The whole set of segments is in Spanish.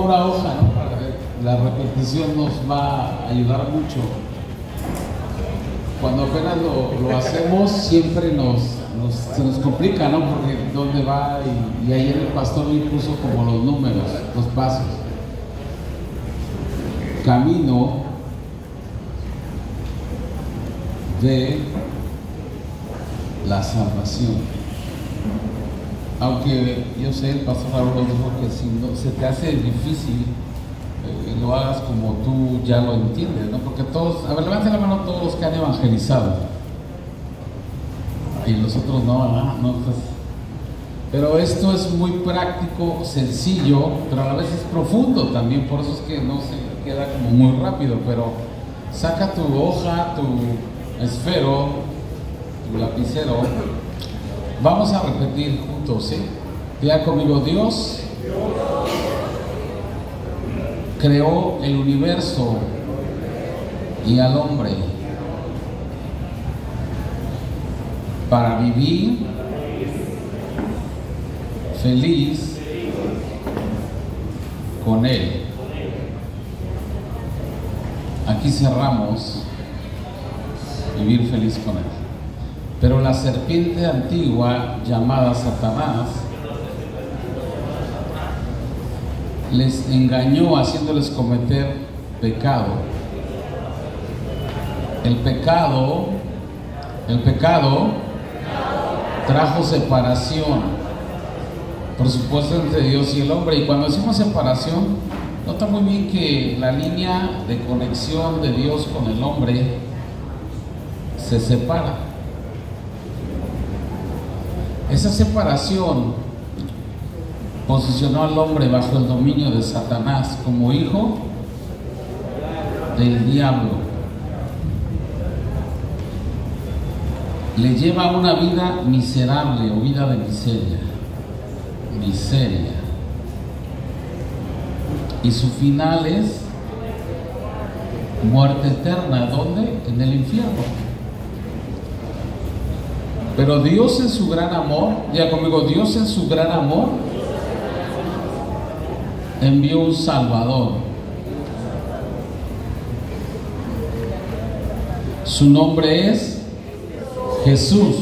toma una hoja, ¿no? La repetición nos va a ayudar mucho. Cuando apenas lo hacemos, siempre se nos complica, ¿no? Porque dónde va, y ayer el pastor me puso como los números, los pasos. Camino de la salvación. Aunque yo sé, el pastor Raúl dijo que si no se te hace difícil, lo hagas como tú ya lo entiendes, ¿no? Porque todos, a ver, levanten la mano todos los que han evangelizado. Y los otros no, pues. Pero esto es muy práctico, sencillo, pero a la vez es profundo también, por eso es que no se queda como muy rápido. Pero saca tu hoja, tu esfero, tu lapicero. Vamos a repetir juntos, ¿sí? Diga conmigo: Dios creó el universo y al hombre para vivir feliz con Él. Aquí cerramos vivir feliz con Él. Pero la serpiente antigua llamada Satanás les engañó haciéndoles cometer pecado. El pecado trajo separación, por supuesto, entre Dios y el hombre. Y cuando decimos separación, nota muy bien que la línea de conexión de Dios con el hombre se separa. Esa separación posicionó al hombre bajo el dominio de Satanás como hijo del diablo. Le lleva a una vida miserable o vida de miseria. Y su final es muerte eterna. ¿Dónde? En el infierno. Pero Dios en su gran amor, diga conmigo: Dios en su gran amor envió un Salvador. Su nombre es Jesús.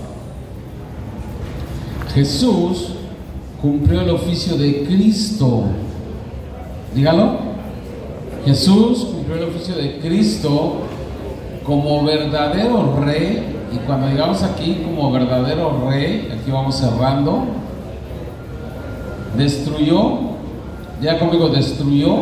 Jesús cumplió el oficio de Cristo. Dígalo. Jesús cumplió el oficio de Cristo como verdadero rey. Y cuando llegamos aquí como verdadero rey, aquí vamos cerrando, destruyó, ya conmigo, destruyó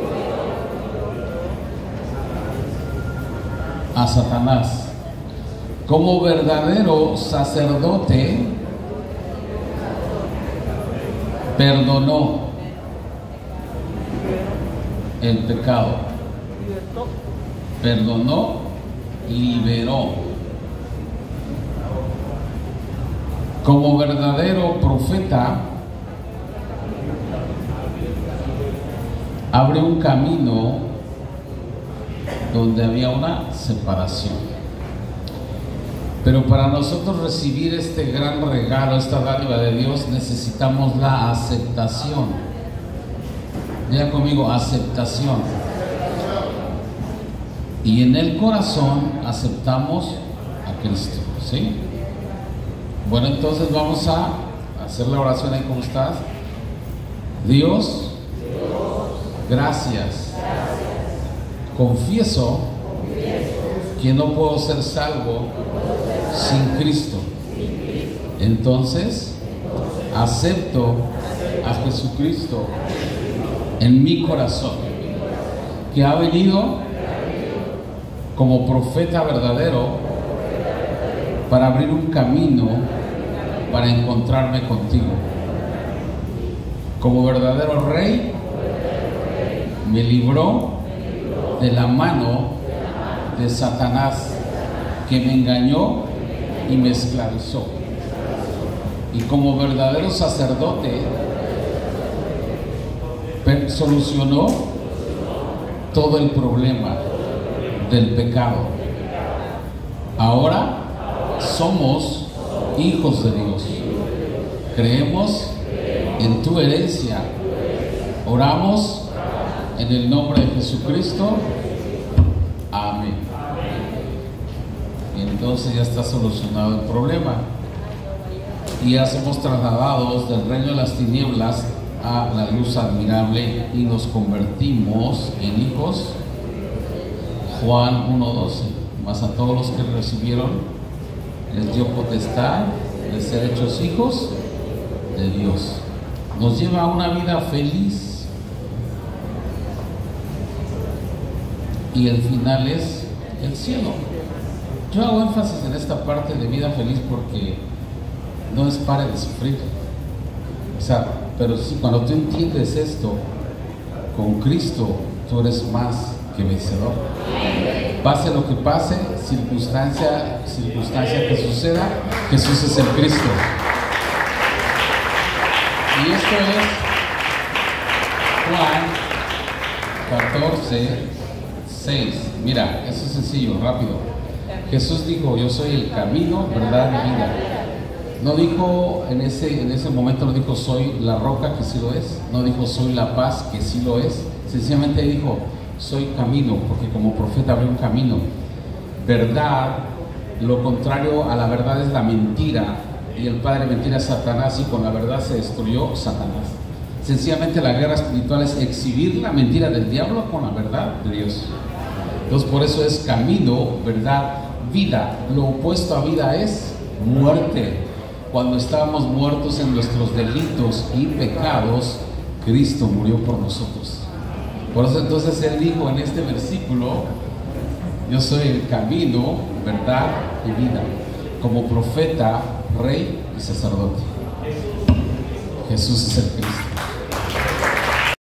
a Satanás. Como verdadero sacerdote, perdonó el pecado, perdonó, liberó. Como verdadero profeta, abre un camino donde había una separación. Pero para nosotros recibir este gran regalo, esta dádiva de Dios, necesitamos la aceptación. Diga conmigo: aceptación. Y en el corazón aceptamos a Cristo, ¿sí? Bueno, entonces vamos a hacer la oración ahí. ¿Cómo estás? Dios, gracias. Confieso que no puedo ser salvo sin Cristo. Entonces, acepto a Jesucristo en mi corazón, que ha venido como profeta verdadero para abrir un camino para encontrarme contigo. Como verdadero rey, me libró de la mano de Satanás, que me engañó y me esclavizó. Y como verdadero sacerdote, solucionó todo el problema del pecado. Ahora somos hijos de Dios. Creemos en tu herencia Oramos en el nombre de Jesucristo. Amén. Y entonces ya está solucionado el problema. Y ya somos trasladados del reino de las tinieblas a la luz admirable y nos convertimos en hijos. Juan 1:12. Mas a todos los que recibieron les dio potestad de ser hechos hijos de Dios. Nos lleva a una vida feliz. Y el final es el cielo. Yo hago énfasis en esta parte de vida feliz porque no es para de sufrir. O sea, pero sí, cuando tú entiendes esto, con Cristo tú eres más que vencedor. Pase lo que pase, circunstancia que suceda, Jesús es el Cristo. Y esto es Juan 14:6. Mira, eso es sencillo, rápido. Jesús dijo: yo soy el camino, verdad y vida. No dijo en ese momento, no dijo soy la roca, que sí lo es. No dijo soy la paz, que sí lo es. Sencillamente dijo soy camino, porque como profeta abrió un camino. Verdad, lo contrario a la verdad es la mentira, y el padre de mentira es Satanás, y con la verdad se destruyó Satanás. Sencillamente la guerra espiritual es exhibir la mentira del diablo con la verdad de Dios. Entonces por eso es camino, verdad, vida. Lo opuesto a vida es muerte. Cuando estábamos muertos en nuestros delitos y pecados, Cristo murió por nosotros. Por eso entonces él dijo en este versículo: yo soy el camino, verdad y vida, como profeta, rey y sacerdote. Jesús es el Cristo.